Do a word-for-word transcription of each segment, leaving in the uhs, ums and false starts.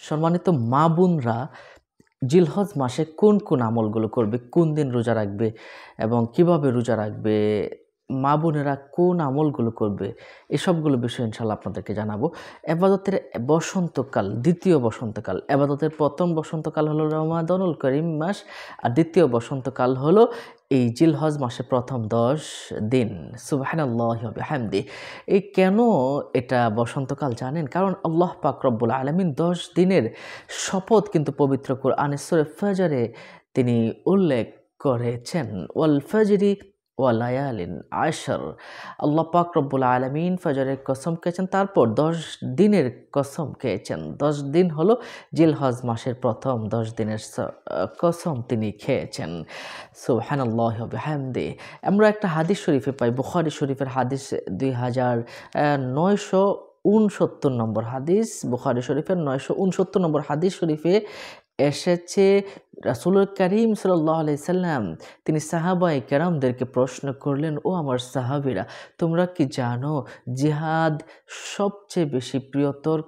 সম্মানিত মা বোনরা জিলহজ মাসে কোন কোন আমলগুলো করবে, কোন দিন রোজা রাখবে এবং কিভাবে রোজা রাখবে, মা বোনেরা কোন আমলগুলো করবে, এসবগুলো বিষয় ইনশাল্লাহ আপনাদেরকে জানাবো। এবাদতের বসন্তকাল, দ্বিতীয় বসন্তকাল, এবাদতের প্রথম বসন্তকাল হলো রমাদানুল করিম মাস, আর দ্বিতীয় বসন্তকাল হলো এই জিলহজ মাসে প্রথম দশ দিন। সুবহানাল্লাহি ওয়া বিহামদি। এই কেন এটা বসন্তকাল জানেন? কারণ আল্লাহ পাক রব্বুল আলামিন দশ দিনের শপথ কিন্তু পবিত্র কোরআনে সূরা ফজরে তিনি উল্লেখ করেছেন। ওয়াল ফজরি ওয়া লায়ালিন আশর। আল্লাহ পাক রব্বুল আলামিন ফজরের কসম খেয়েছেন, তারপর দশ দিনের কসম খেয়েছেন। দশ দিন হলো জিলহজ মাসের প্রথম দশ দিনের স- কসম তিনি খেয়েছেন। সুবহানাল্লাহি ওয়া বিহামদি। আমরা একটা হাদিস শরীফে পাই, বুখারী শরীফের হাদিস দুই হাজার নয়শো উনসত্তর নম্বর হাদিস, বুখারী শরীফের নয়শো উনসত্তর নম্বর হাদিস শরীফে এসেছে, রাসূল করিম সাল্লাল্লাহু আলাইহি সাল্লাম তিনি সাহাবায়ে কেরামদেরকে প্রশ্ন করলেন, ও আমার সাহাবীরা, তোমরা কি জানো জিহাদ সবচেয়ে বেশি প্রিয়তর?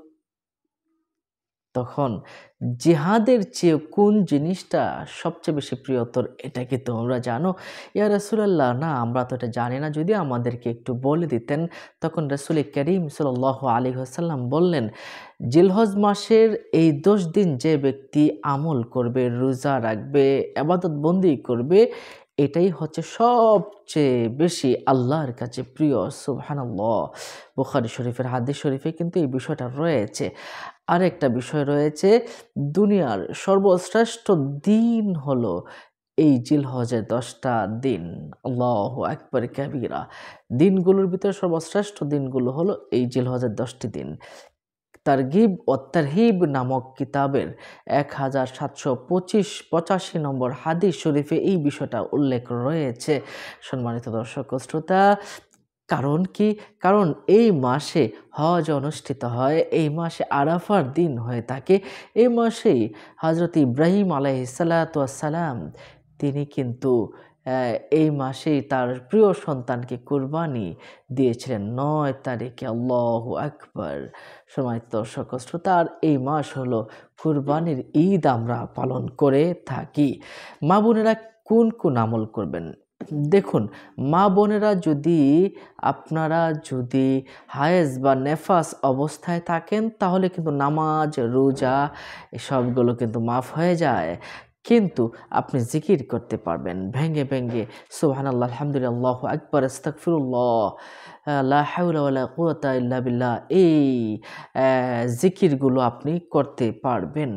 তখন জিহাদের চেয়ে কোন জিনিসটা সবচেয়ে বেশি প্রিয়তর, এটা কি তোমরা জানো? ইয়া রাসূলুল্লাহ, না আমরা তো এটা জানি না, যদি আমাদেরকে একটু বলে দিতেন। তখন রাসূল করিম সাল্লাল্লাহু আলাইহি ওয়াসাল্লাম বললেন, জিলহজ মাসের এই দশ দিন যে ব্যক্তি আমল করবে, রোজা রাখবে, ইবাদত বন্দি করবে, এটাই হচ্ছে সবচেয়ে বেশি আল্লাহর কাছে প্রিয়। সুবহানাল্লাহ। বুখারী শরীফের হাদিস শরীফে কিন্তু এই বিষয়টা রয়েছে। আরেকটা বিষয় রয়েছে, দুনিয়ার সর্বশ্রেষ্ঠ দিন হলো এই জিলহজের দশটা দিন। আল্লাহু আকবার কাবীরা। দিনগুলোর ভিতরে সর্বশ্রেষ্ঠ দিনগুলো হলো এই জিলহজের দশটি দিন। তারগিব ও তারহিব নামক কিতাবের এক হাজার সাতশো পঁচিশ পঁচাশি নম্বর হাদিস শরীফে এই বিষয়টা উল্লেখ রয়েছে। সম্মানিত দর্শক ও শ্রোতা, কারণ কি? কারণ এই মাসে হজ অনুষ্ঠিত হয়, এই মাসে আরাফার দিন হয়ে থাকে, এই মাসেই হযরত ইব্রাহিম আলাইহিস সালাতু ওয়াস সালাম তিনি কিন্তু আহ, এই মাসেই তার প্রিয় সন্তানকে কুরবানি দিয়েছিলেন নয় তারিখে। আল্লাহু আকবার। সম্মানিত দর্শক ও শ্রোতা, আর এই মাস হলো কুরবানির ঈদ আমরা পালন করে থাকি। মা বোনেরা কোন কোন আমল করবেন? দেখুন, মা বোনেরা যদি আপনারা যদি হায়েজ বা নেফাস অবস্থায় থাকেন, তাহলে কিন্তু নামাজ, রোজা এসবগুলো কিন্তু মাফ হয়ে যায়। কিন্তু আপনি জিকির করতে পারবেন ভেঙে ভেঙে, সুবহানাল্লাহ, আলহামদুলিল্লাহ, আল্লাহু আকবার, আস্তাগফিরুল্লাহ, লা হাওলা ওয়ালা কুওয়াতা ইল্লা বিল্লাহ, এই আহ, জিকিরগুলো আপনি করতে পারবেন।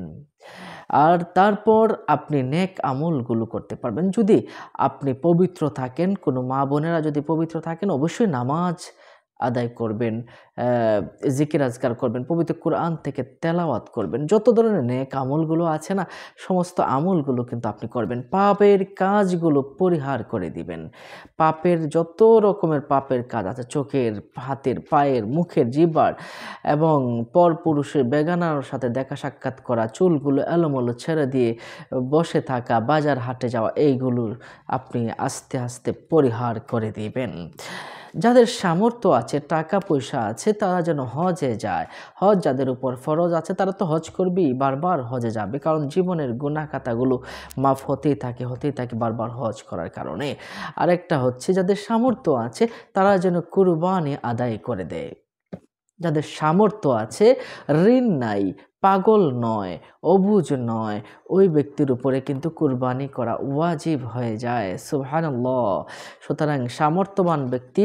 আর তারপর আপনি নেক আমলগুলো করতে পারবেন যদি আপনি পবিত্র থাকেন। কোনো মা বোনেরা যদি পবিত্র থাকেন, অবশ্যই নামাজ আদায় করবেন, আহ, জিকির আজকার করবেন, পবিত্র কোরআন থেকে তেলাওয়াত করবেন, যত ধরনের নেক আমলগুলো আছে না, সমস্ত আমলগুলো কিন্তু আপনি করবেন। পাপের কাজগুলো পরিহার করে দিবেন। পাপের যত রকমের পাপের কাজ আছে, চোখের, হাতের, পায়ের, মুখের, জিহ্বার এবং পরপুরুষের বেগানার সাথে দেখা সাক্ষাৎ করা, চুলগুলো এলোমেলো ছেড়ে দিয়ে বসে থাকা, বাজার হাটে যাওয়া, এইগুলো আপনি আস্তে আস্তে পরিহার করে দিবেন। যাদের সামর্থ্য আছে, টাকা পয়সা আছে, তারা যেন হজে যায়। হজ যাদের উপর ফরজ আছে তারা তো হজ করবেই, বারবার হজে যাবে, কারণ জীবনের গুনাহ খাতাগুলো মাফ হতেই থাকে হতেই থাকে বারবার হজ করার কারণে। আরেকটা হচ্ছে, যাদের সামর্থ্য আছে তারা যেন কুরবানি আদায় করে দেয়। যাদের সামর্থ্য আছে, ঋণ নাই, পাগল নয়, অবুঝ নয়, ওই ব্যক্তির উপরে কিন্তু কুরবানি করা ওয়াজিব হয়ে যায়। সুবহানাল্লাহ। সুতরাং সামর্থ্যবান ব্যক্তি,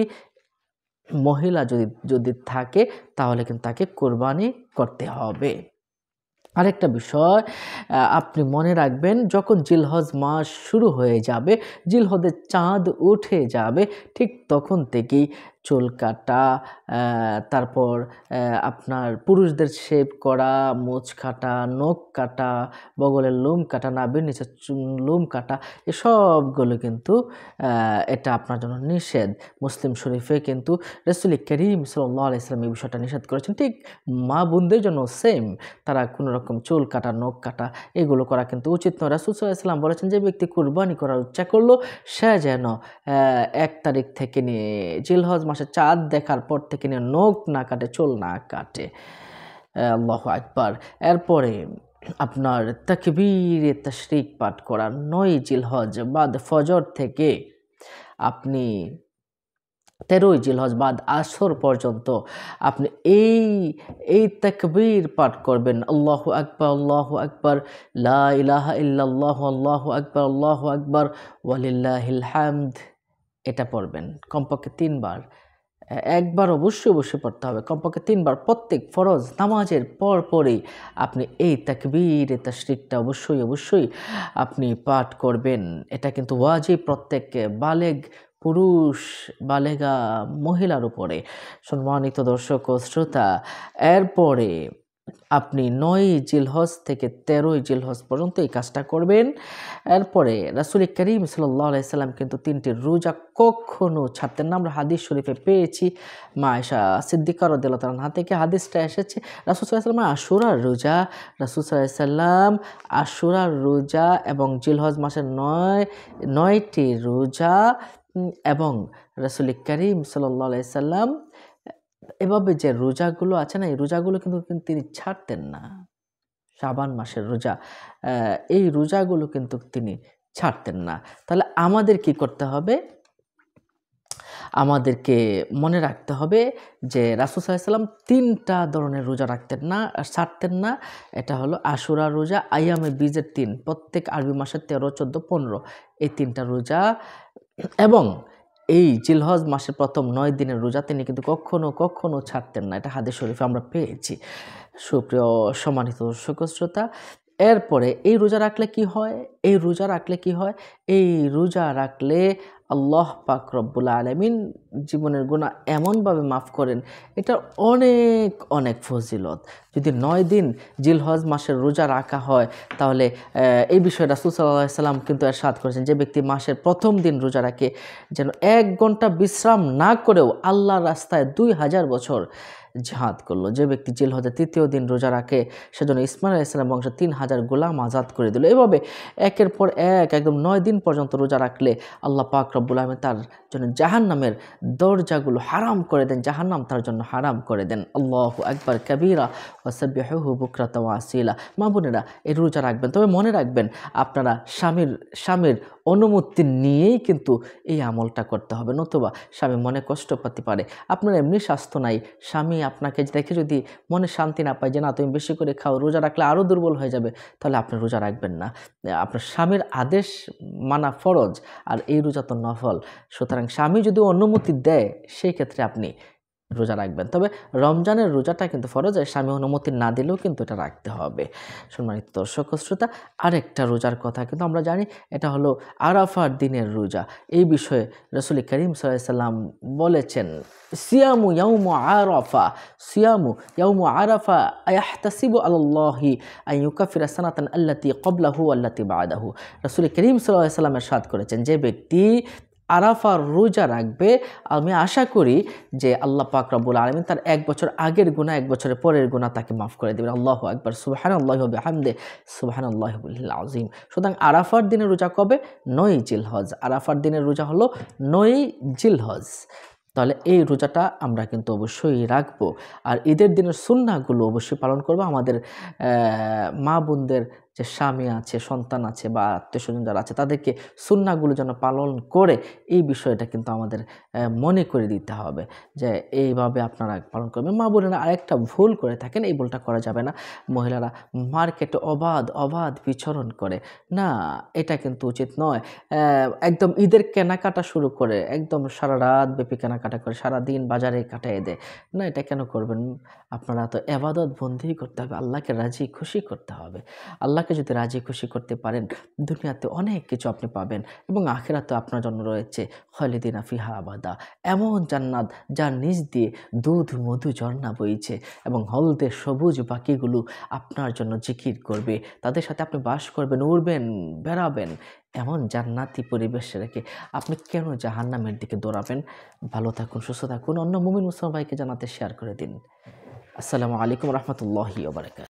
মহিলা যদি যদি থাকে, তাহলে কিন্তু তাকে কুরবানি করতে হবে। আরেকটা বিষয় আহ, আপনি মনে রাখবেন, যখন জিলহজ মাস শুরু হয়ে যাবে, জিলহজের চাঁদ উঠে যাবে, ঠিক তখন থেকেই চুল কাটা, আহ, তারপর আহ, আপনার পুরুষদের শেভ করা, মোচ কাটা, নখ কাটা, বগলের লোম কাটা, নাভির নিচে চুন- লোম কাটা, এসবগুলো কিন্তু আহ, এটা আপনার জন্য নিষেধ। মুসলিম শরীফে কিন্তু রাসূল করিম সাল্লাল্লাহু আলাইহি ওয়াসাল্লাম এই বিষয়টা নিষেধ করেছেন। ঠিক মা বোনদের জন্য সেম, তারা কোনো রকম চুল কাটা, নখ কাটা এগুলো করা কিন্তু উচিত নয়। রাসূল সাল্লাল্লাহু আলাইহি ওয়াসাল্লাম বলেছেন, যে ব্যক্তি কুরবানি করার ইচ্ছা করলো, সে যেন আহ, এক তারিখ থেকে নিয়ে জিলহজ মাসে চাঁদ দেখার পর থেকে নিয়ে নখ না কাটে, চুল না কাটে। আল্লাহু আকবার। এরপরে আপনার তাকবীরে তাশরিক পাঠ করা নয় জিলহজ বাদ ফজর থেকে আপনি তেরোই জিলহজ বাদ আসর পর্যন্ত আপনি এই এই তাকবীর পাঠ করবেন, আল্লাহু আকবার আল্লাহু আকবার, লা ইলাহা ইল্লাল্লাহু আল্লাহু আকবার আল্লাহু আকবার ওয়ালিল্লাহিল হামদ। এটা পড়বেন কমপক্ষে তিনবার। একবার অবশ্যই অবশ্যই পড়তে হবে, কমপক্ষে তিনবার প্রত্যেক ফরজ নামাজের পর পরই আপনি এই তাকবীরে তাশরিকটা অবশ্যই অবশ্যই আপনি পাঠ করবেন। এটা কিন্তু ওয়াজিব প্রত্যেক বালেগ পুরুষ বালেগা মহিলার উপরে। সম্মানিত দর্শক ও শ্রোতা, এরপরে আপনি নয় জিলহজ থেকে তেরোই জিলহজ পর্যন্ত এই কাজটা করবেন। এরপরে রাসূল করিম সাল্লাল্লাহু আলাইহি সাল্লাম কিন্তু তিনটি রোজা কখনো ছাড়তেন না। আমরা হাদিস শরীফে পেয়েছি, মা আয়েশা সিদ্দিকা রাদিয়াল্লাহু তাআলা আনহা থেকে হাদিসটা এসেছে। রাসূল সাল্লাল্লাহু আলাইহি সাল্লাম আশুরার রোজা রাসূল সাল্লাল্লাহু আলাইহি সাল্লাম আশুরার রোজা এবং জিলহজ মাসের নয় নয়টি রোজা এবং রাসূল করিম সাল্লাল্লাহু আলাইহি সাল্লাম এভাবে যে রোজাগুলো আছে না, এই রোজাগুলো কিন্তু তিনি ছাড়তেন না। শাবান মাসের রোজা, এই রোজাগুলো কিন্তু তিনি ছাড়তেন না। তাহলে আমাদের কি করতে হবে? আমাদেরকে মনে রাখতে হবে যে রাসূল সাল্লাল্লাহু আলাইহি সাল্লাম তিনটা ধরনের রোজা রাখতেন না, ছাড়তেন না। এটা হলো আশুরা রোজা, আইয়ামে বীজের তিন, প্রত্যেক আরবি মাসের তেরো চোদ্দ পনেরো, এই তিনটা রোজা এবং এই জিলহজ মাসের প্রথম নয় দিনের রোজা তিনি কিন্তু কখনো কখনো ছাড়তেন না। এটা হাদিস শরীফে আমরা পেয়েছি। সুপ্রিয় সম্মানিত দর্শক শ্রোতা, এরপরে এই রোজা রাখলে কি হয়? এই রোজা রাখলে কি হয়? এই রোজা রাখলে আল্লাহ পাক রব্বুল আলামিন জীবনের গুনাহ এমনভাবে মাফ করেন, এটা অনেক অনেক ফজিলত। যদি নয় দিন জিলহজ মাসের রোজা রাখা হয় তাহলে এই বিষয়ে রাসূল সাল্লাল্লাহু আলাইহি সাল্লাম কিন্তু ইরশাদ করেছেন, যে ব্যক্তি মাসের প্রথম দিন রোজা রাখে যেন এক ঘন্টা বিশ্রাম না করেও আল্লাহর রাস্তায় দুই হাজার বছর জিহাদ করলো। যে ব্যক্তি জিলহজের তৃতীয় দিন রোজা রাখে সেজন্য ইসমাঈল আলাইহিস সালাম বংশের তিন হাজার গোলাম আজাদ করে দিল। এভাবে একের পর এক একদম নয় দিন পর্যন্ত রোজা রাখলে আল্লাহ পাক রব্বুল আলামিন তার জন্য জাহান্নামের দরজাগুলো হারাম করে দেন, জাহান্নাম তার জন্য হারাম করে দেন। আল্লাহু আকবার কাবীরা ওয়া সাব্বিহুহু বুকরাতা ওয়া আসীলা। মা বোনেরা, এই রোজা রাখবেন, তবে মনে রাখবেন আপনারা স্বামীর স্বামীর অনুমতি নিয়েই কিন্তু এই আমলটা করতে হবে, নতুবা স্বামী মনে কষ্ট পেতে পারে। আপনার এমনি স্বাস্থ্য নাই, স্বামী আপনাকে দেখে যদি মনে শান্তি না পায় যে না তুমি বেশি করে খাও, রোজা রাখলে আরও দুর্বল হয়ে যাবে, তাহলে আপনি রোজা রাখবেন না। আপনার স্বামীর আদেশ মানা ফরজ, আর এই রোজা তো নফল। সুতরাং স্বামী যদি অনুমতি দেয় সেই ক্ষেত্রে আপনি রোজা রাখবেন। তবে রমজানের রোজাটা কিন্তু ফরজ, স্বামী অনুমতি না দিলেও কিন্তু এটা রাখতে হবে। সম্মানিত দর্শক শ্রোতা, আরেকটা রোজার কথা কিন্তু আমরা জানি, এটা হলো আরাফার দিনের রোজা। এই বিষয়ে রাসূল করিম সাল্লাল্লাহু আলাইহি সাল্লাম বলেছেন, সিয়ামু ইয়াউমু আরাফা সিয়ামু ইয়াউমু আরাফা আয়াহতাসিবু আলাল্লাহি আন ইউকাফিরা সানাতান আল্লাতী ক্বাবলাহু আল্লাতী বা'দাহু। রাসূল করিম সাল্লাল্লাহু আলাইহি সাল্লাম ইরশাদ করেছেন, যে ব্যক্তি আরাফার রোজা রাখবে আমি আশা করি যে আল্লাহ পাক রব্বুল আলামিন তার এক বছর আগের গুনাহ এক বছরের পরের গুনাহ তাকে মাফ করে দেবেন। আল্লাহু আকবার, সুবহানাল্লাহি ওয়া বিহামদিহি, সুবহানাল্লাহি ওয়াল আযীম। সুতরাং আরাফার দিনের রোজা কবে? নয় জিলহজ। আরাফার দিনের রোজা হলো নয় জিলহজ। তাহলে এই রোজাটা আমরা কিন্তু অবশ্যই রাখবো। আর ঈদের দিনের সুন্নাহগুলো অবশ্যই পালন করবো। আমাদের মা বোনদের যে স্বামী আছে, সন্তান আছে বা আত্মীয় স্বজন যারা আছে তাদেরকে সুন্নাহগুলো যেন পালন করে, এই বিষয়টা কিন্তু আমাদের মনে করে দিতে হবে যে এইভাবে আপনারা পালন করবেন। মা বোনেরা আরেকটা ভুল করে থাকেন, এই ভুলটা করা যাবে না। মহিলারা মার্কেটে অবাধ অবাধ বিচরণ করে, না এটা কিন্তু উচিত নয়। একদম ঈদের কেনাকাটা শুরু করে একদম সারা রাত ব্যাপী কেনাকাটা করে সারাদিন বাজারে কাটিয়ে দেয়, না এটা কেন করবেন? আপনারা তো ইবাদত বন্দেগী করতে হবে, আল্লাহকে রাজি খুশি করতে হবে। আল্লাহকে যদি রাজি খুশি করতে পারেন দুনিয়াতে অনেক কিছু আপনি পাবেন এবং আখিরাতে আপনার জন্য রয়েছে খালিদিনা ফিহা আবাদা, এমন জান্নাত যার নিচ দিয়ে দুধ মধু ঝর্ণা বইছে এবং হলদে সবুজ পাখিগুলো আপনার জন্য জিকির করবে, তাদের সাথে আপনি বাস করবেন, উড়বেন, বেড়াবেন। এমন জান্নাতি পরিবেশ রেখে আপনি কেন জাহান্নামের দিকে দৌড়াবেন? ভালো থাকুন, সুস্থ থাকুন, অন্য মুমিন মুসলমান ভাইকে জানাতে শেয়ার করে দিন। আসসালামু আলাইকুম রহমতুল্লাহি ওয়া বারাকাতুহু।